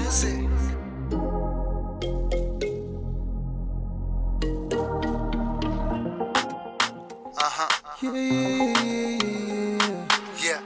Music. Yeah.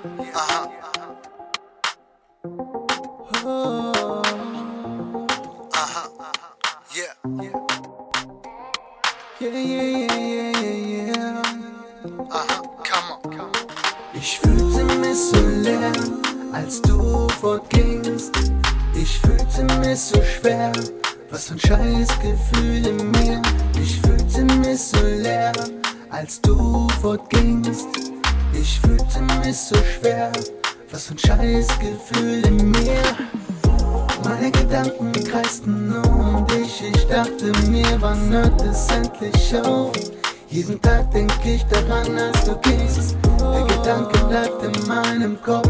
Come on. Ich fühlte mich so leer, als du fortgingst. Ich fühlte mich so schwer, was für ein Scheißgefühl in mir. Ich fühlte mich so leer, als du fortgingst. Ich fühlte mich so schwer, was für ein Scheißgefühl in mir. Meine Gedanken kreisten nur um dich. Ich dachte mir, wann hört es endlich auf? Jeden Tag denk ich daran, als du gehst. Der Gedanke bleibt in meinem Kopf.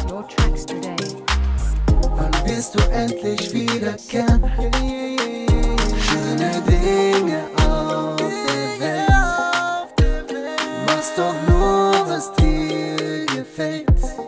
Wann wirst du endlich wiederkehren? Schöne Dinge auf der Welt. Machst doch nur, was dir gefällt.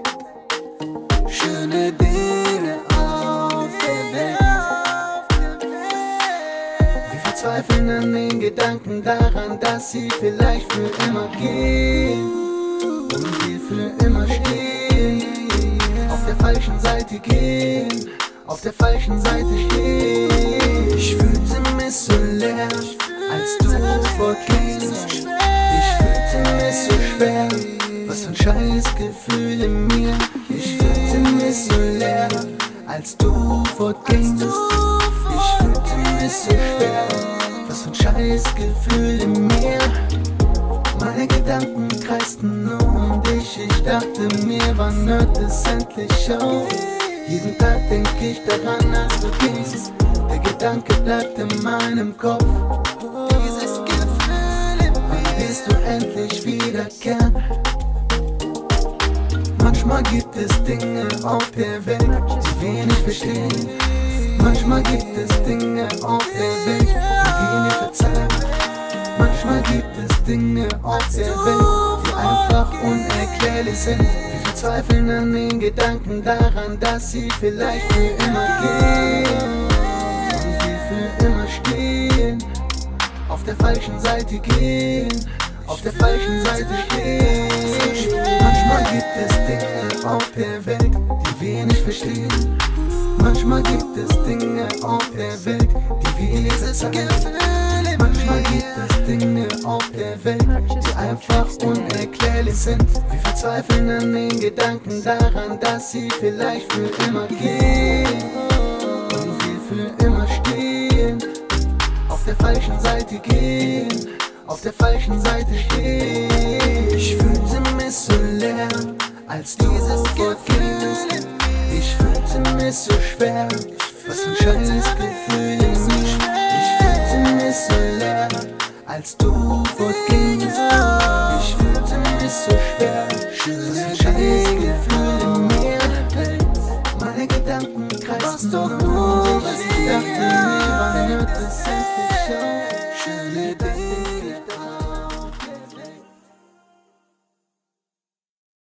Schöne Dinge auf der Welt. Wir verzweifeln an den Gedanken daran, dass sie vielleicht für immer gehen und wir für immer stehen. Auf der falschen Seite gehen, auf der falschen Seite stehen. Ich fühlte mich so leer, als du fortgingst. Ich fühlte mich so schwer, was für ein Scheißgefühl in mir. Ich fühlte mich so leer, als du fortgingst. Ich fühlte mich so schwer, was für ein Scheißgefühl in mir. Meine Gedanken kreisten nur um dich. Ich dachte mir, wann hört es endlich auf? Jeden Tag denk ich daran, als du gehst. Der Gedanke bleibt in meinem Kopf. Dieses Gefühl in mir. Wann wirst du endlich wiederkehren? Manchmal gibt es Dinge auf der Welt, die wir nicht verstehen. Manchmal gibt es Dinge auf der Welt, die wir nicht verzeihen. Manchmal gibt es Dinge auf der Welt, die einfach unerklärlich sind. Wir verzweifeln an den Gedanken daran, dass sie vielleicht für immer gehen und wir für immer stehen. Auf der falschen Seite gehen, auf der falschen Seite stehen. Manchmal gibt es Dinge auf der Welt, die wir nicht verstehen. Manchmal gibt es Dinge auf der Welt, die wir nicht verzeihen. Manchmal gibt es Dinge auf der Welt, die einfach unerklärlich sind. Wir verzweifeln an den Gedanken daran, dass sie vielleicht für immer gehen und wir für immer stehen. Auf der falschen Seite gehen, auf der falschen Seite stehen. Ich fühlte mich so leer, als dieses fortgingst. Ich fühlte mich so schwer, was für ein Scheißgefühl in mir. Ich fühlte mich so leer, als du fortgingst. Ich fühlte mich so schwer, was für ein Scheißgefühl in mir. Meine Gedanken kreisten nur, was ich dachte mir, wann hört es endlich